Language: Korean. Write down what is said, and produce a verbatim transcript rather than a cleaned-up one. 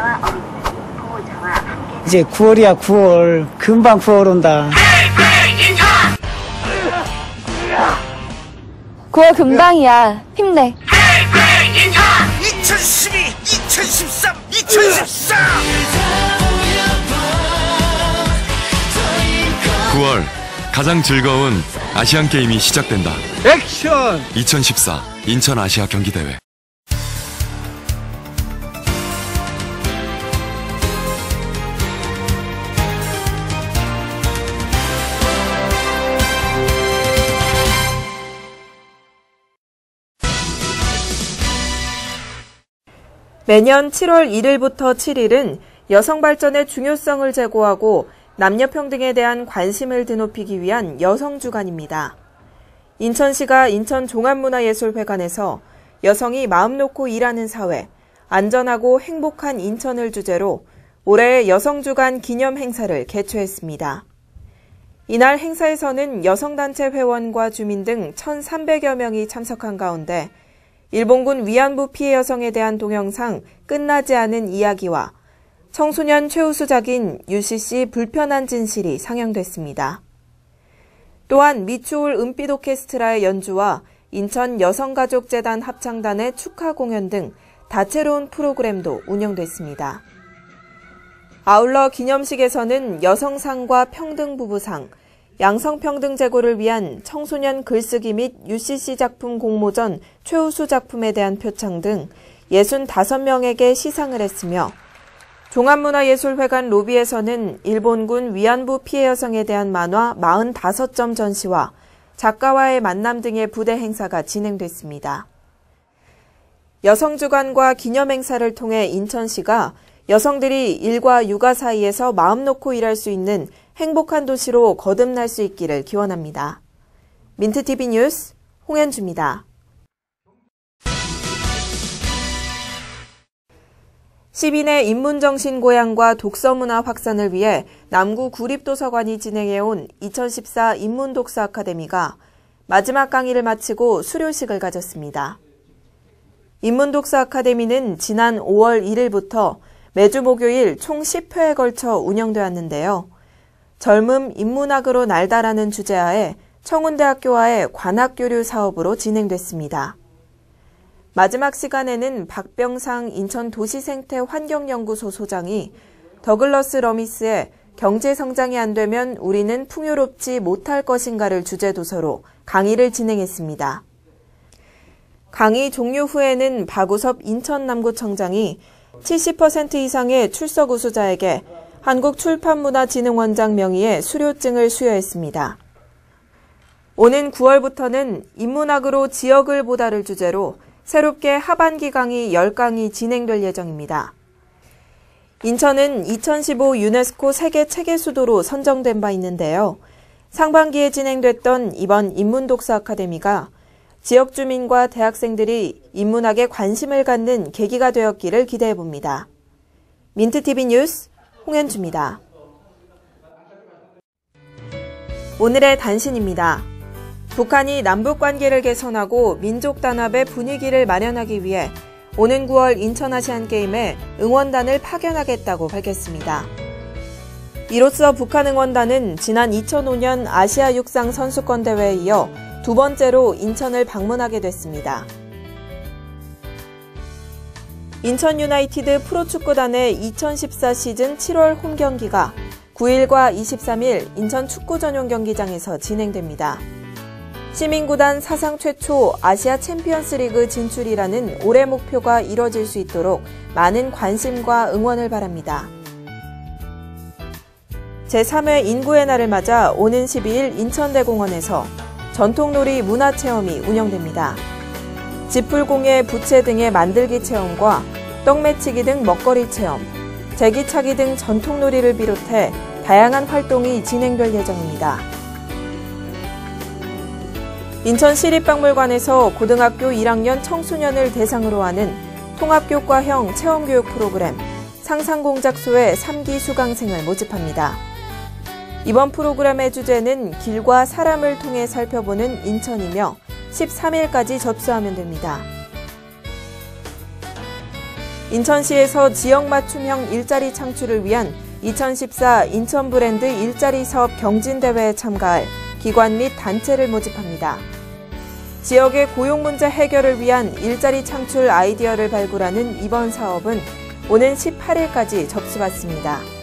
이제 구월이야 구월. 금방 구월 온다. 구월 금방이야. 힘내. 이천십이, 이천십삼, 이천십사! 구월 가장 즐거운 아시안 게임이 시작된다. 액션! 이천십사 인천 아시아 경기대회. 매년 칠월 일일부터 칠일은 여성 발전의 중요성을 제고하고 남녀 평등에 대한 관심을 드높이기 위한 여성주간입니다. 인천시가 인천종합문화예술회관에서 여성이 마음 놓고 일하는 사회, 안전하고 행복한 인천을 주제로 올해의 여성주간 기념 행사를 개최했습니다. 이날 행사에서는 여성단체 회원과 주민 등 천삼백여 명이 참석한 가운데 일본군 위안부 피해 여성에 대한 동영상 끝나지 않은 이야기와 청소년 최우수작인 유씨씨 불편한 진실이 상영됐습니다. 또한 미추홀 은빛 오케스트라의 연주와 인천 여성가족재단 합창단의 축하 공연 등 다채로운 프로그램도 운영됐습니다. 아울러 기념식에서는 여성상과 평등부부상, 양성평등 제고를 위한 청소년 글쓰기 및 유씨씨 작품 공모전 최우수 작품에 대한 표창 등 육십오 명에게 시상을 했으며 종합문화예술회관 로비에서는 일본군 위안부 피해 여성에 대한 만화 사십오 점 전시와 작가와의 만남 등의 부대 행사가 진행됐습니다. 여성주간과 기념행사를 통해 인천시가 여성들이 일과 육아 사이에서 마음 놓고 일할 수 있는 행복한 도시로 거듭날 수 있기를 기원합니다. 민트티비 뉴스 홍현주입니다. 시민의 인문정신 고양과 독서문화 확산을 위해 남구 구립도서관이 진행해온 이천십사 인문독서 아카데미가 마지막 강의를 마치고 수료식을 가졌습니다. 인문독서 아카데미는 지난 오월 일일부터 매주 목요일 총 십 회에 걸쳐 운영되었는데요. 젊음 인문학으로 날다라는 주제하에 청운대학교와의 관학교류 사업으로 진행됐습니다. 마지막 시간에는 박병상 인천도시생태환경연구소 소장이 더글러스 러미스의 경제성장이 안 되면 우리는 풍요롭지 못할 것인가를 주제 도서로 강의를 진행했습니다. 강의 종료 후에는 박우섭 인천남구청장이 칠십 퍼센트 이상의 출석 우수자에게 한국출판문화진흥원장 명의의 수료증을 수여했습니다. 오는 구월부터는 인문학으로 지역을 보다를 주제로 새롭게 하반기 강의 십 강이 진행될 예정입니다. 인천은 이천십오 유네스코 세계 책의 수도로 선정된 바 있는데요. 상반기에 진행됐던 이번 인문독서 아카데미가 지역 주민과 대학생들이 인문학에 관심을 갖는 계기가 되었기를 기대해봅니다. 민트티비 뉴스 홍현주입니다. 오늘의 단신입니다. 북한이 남북관계를 개선하고 민족 단합의 분위기를 마련하기 위해 오는 구월 인천아시안게임에 응원단을 파견하겠다고 밝혔습니다. 이로써 북한 응원단은 지난 이천오 년 아시아 육상 선수권 대회에 이어 두 번째로 인천을 방문하게 됐습니다. 인천 유나이티드 프로축구단의 이천십사 시즌 칠월 홈경기가 구일과 이십삼일 인천 축구 전용 경기장에서 진행됩니다. 시민구단 사상 최초 아시아 챔피언스 리그 진출이라는 올해 목표가 이뤄질 수 있도록 많은 관심과 응원을 바랍니다. 제삼 회 인구의 날을 맞아 오는 십이일 인천대공원에서 전통놀이 문화체험이 운영됩니다. 지풀공예, 부채 등의 만들기 체험과 떡매치기 등 먹거리 체험, 제기차기 등 전통놀이를 비롯해 다양한 활동이 진행될 예정입니다. 인천시립박물관에서 고등학교 일 학년 청소년을 대상으로 하는 통합교과형 체험교육 프로그램 상상공작소의 삼 기 수강생을 모집합니다. 이번 프로그램의 주제는 길과 사람을 통해 살펴보는 인천이며 십삼일까지 접수하면 됩니다. 인천시에서 지역 맞춤형 일자리 창출을 위한 이천십사 인천 브랜드 일자리 사업 경진대회에 참가할 기관 및 단체를 모집합니다. 지역의 고용 문제 해결을 위한 일자리 창출 아이디어를 발굴하는 이번 사업은 오는 십팔 일까지 접수받습니다.